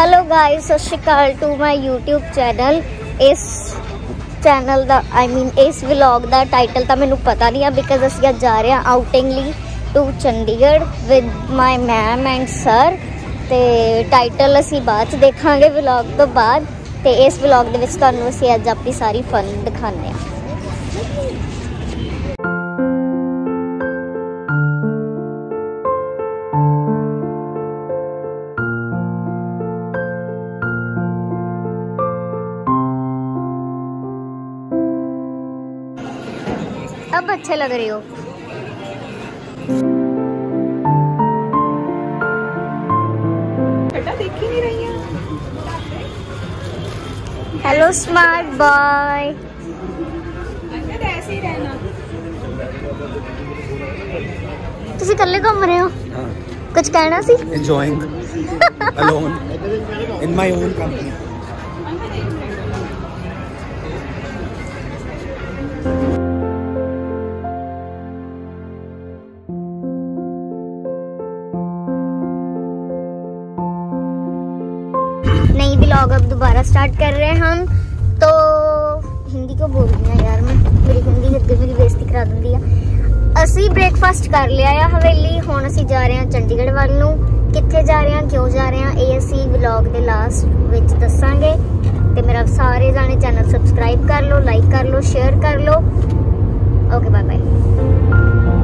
Hello guys, Sat Sri Akal to my YouTube channel. इस चैनल का इस व्लॉग का टाइटल तो मैंने पता नहीं है बिकॉज असीं अज जा रहे हैं आउटिंग ली to Chandigarh with my ma'am and sir. तो टाइटल असीं बाद देखांगे व्लॉग तो बाद। तो इस व्लॉग दे विच तुहानूं असीं अज अपनी सारी फन दिखाने हैं। अब अच्छे लग रहे हो। देख ही नहीं रही है। Hello smart boy. ऐसे ही रहना। तुसी कल्ले घूम रहे हो? हाँ। कुछ कहना सी? Enjoying alone in my own company. नई व्लॉग अब दोबारा स्टार्ट कर रहे हैं हम। तो हिंदी को बोल रही हैं यार, मैं मेरी हिंदी अगे मेरी बेइज्जती करा दिंदी है। असी ब्रेकफास्ट कर लिया है हवेली, हुण असी जा रहे हैं चंडीगढ़ वाल नूं। कित्थे जा रहे हैं, क्यों जा रहे हैं, ये असी व्लॉग दे लास्ट विच दसांगे। ते मेरा सारे जाने चैनल सबसक्राइब कर लो, लाइक कर लो, शेयर कर लो। Okay bye bye.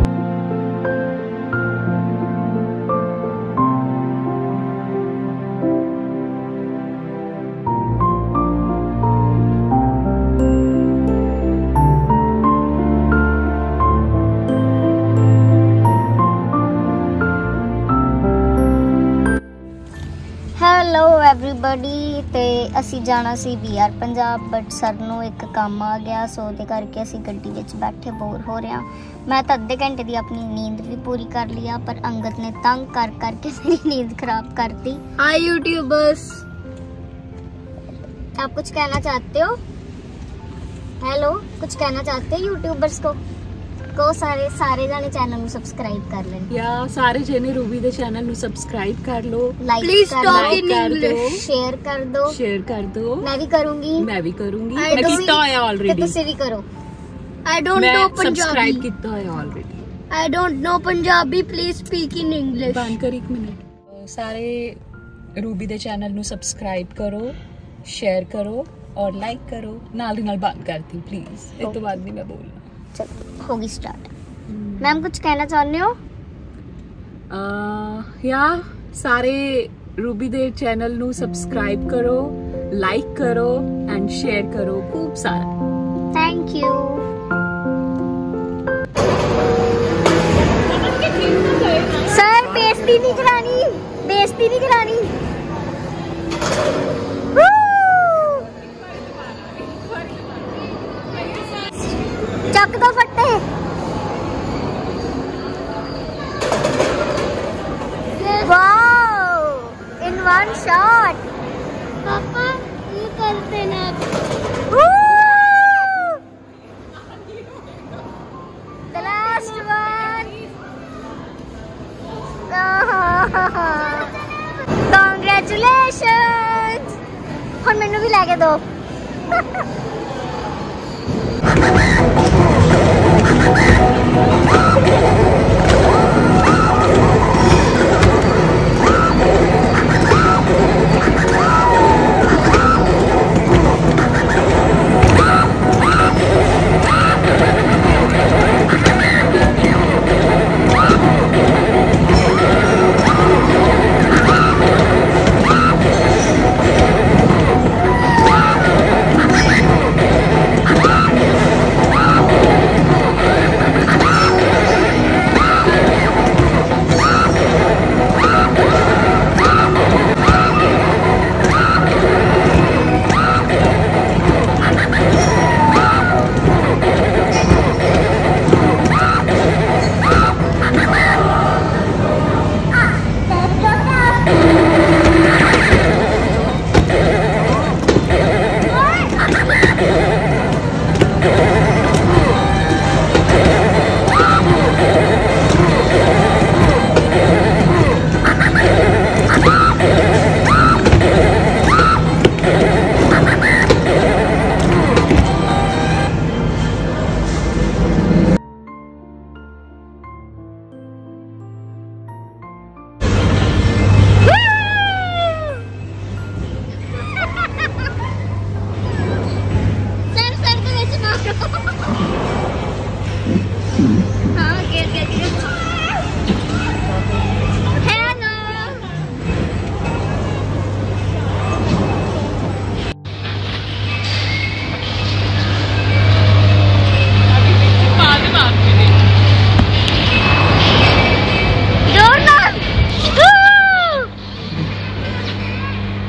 Hello everybody. ते असी जाना सी BR पंजाब बट सर नूं एक काम आ गया, सो दे करके असी गड्डी विच बैठे बोर हो रहे हैं। मैं तो अद्धे घंटे की अपनी नींद भी पूरी कर लिया, पर अंगद ने तंग कर करके मेरी नींद खराब कर दी। हाय यूट्यूबर्स, आप कुछ कहना चाहते हो? हेलो, कुछ कहना चाहते हो यूट्यूबर्स को? सारे जाने चैनल ਨੂੰ ਸਬਸਕ੍ਰਾਈਬ ਕਰ ਲੈਣ। या सारे जने रूबी दे चैनल ਨੂੰ सब्सक्राइब कर लो, please talk in English, share कर दो। मैं भी करूंगी। मैं कितना है ऑलरेडी। तुसी भी करो। I don't know Punjabi. Subscribe कितना है already. I don't know Punjabi, please speak in English. बंद कर एक मिनट। सारे रूबी दे चैनल ਨੂੰ सब्सक्राइब करो, शेयर करो और लाइक करो। नाल दी नाल बंद करती प्लीज, इस तो बाद नहीं मैं बोलना। चलो होगी स्टार्ट। मैम कुछ कहना चाहते हो? या सारे रूबी दे चैनल ਨੂੰ सब्सक्राइब करो, लाइक करो एंड शेयर करो खूब सारा। Thank you. सर बेइज्जती नहीं करानी। चक दो फट्टे। Wow, in one shot. पापा ये करते ना। The last one. Congratulations. हुण मैनू भी लेके दो।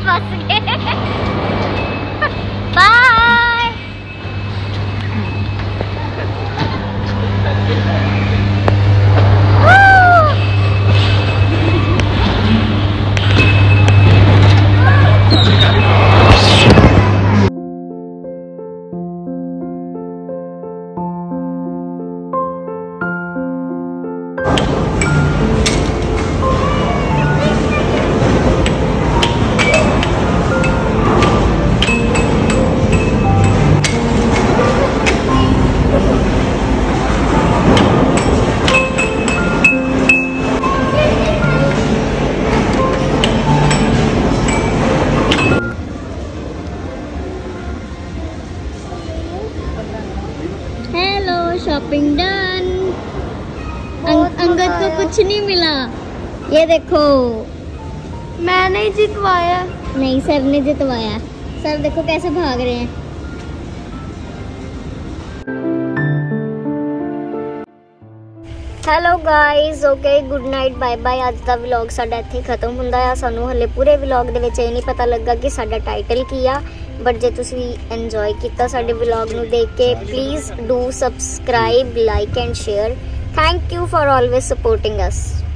फंस गए। बाय। Shopping done. अंगद को कुछ नहीं मिला। ये देखो, मैंने ही जितवाया। नहीं, सर ने जितवाया। सर देखो कैसे भाग रहे हैं। Hello guys, okay good night, bye bye. ਅੱਜ ਦਾ ਵਲੌਗ ਸਾਡਾ ਇੱਥੇ ਖਤਮ ਹੁੰਦਾ ਆ। ਸਾਨੂੰ ਹਲੇ ਪੂਰੇ ਵਲੌਗ ਦੇ ਵਿੱਚ ਇਹ ਨਹੀਂ ਪਤਾ ਲੱਗਾ ਕਿ ਸਾਡਾ ਟਾਈਟਲ ਕੀ ਆ, ਬਟ ਜੇ ਤੁਸੀਂ ਇੰਜੋਏ ਕੀਤਾ ਸਾਡੇ ਵਲੌਗ ਨੂੰ ਦੇਖ ਕੇ, please do subscribe, like and share. Thank you for always supporting us.